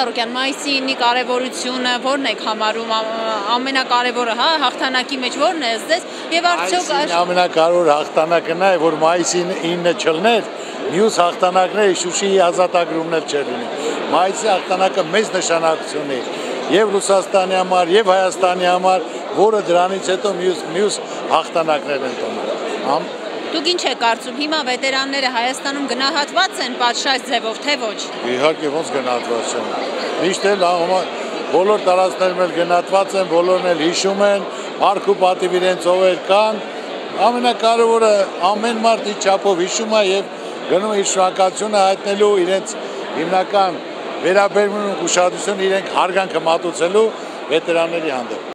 Ծառուկյան, մայիսի 9-ի կարևորությունը ո՞րն եք համարում, ամենակարևորը, հա, հաղթանակի մեջ ո՞րն է ըստ ձեզ, եւ արդյոք ամենակարևոր հաղթանակը նա է, որ մայիսի 9-ը չլներ, մյուս հաղթանակները Շուշիի ազատագրումն էլ չէր լինի։ Մայիսի հաղթանակը մեծ նշանակություն ունի եւ Ռուսաստանի համար, եւ Հայաստանի համար, որը դրանից հետո մյուս հաղթանակներ են տոնում։ Դուք ինչ եք կարծում, հիմա վետերանները Հայաստանում գնահատված են պատշաճ ձևով, թե ոչ։ Իհարկե ոնց գնահատված են։ Միշտ էլ բոլոր տարածքներում էլ գնահատված են, բոլորն էլ հիշում են, արք ու պատիվ իրենց ով կան։ Ամենակարևորը ամեն մարդ իր չափով հիշում է եւ գնում է իր շնորհակալությունը հայտնելու իրենց հիմնական վերաբերմունք ուշադրություն իրենք հարգանքը մատուցելու վետերանների հանդեպ։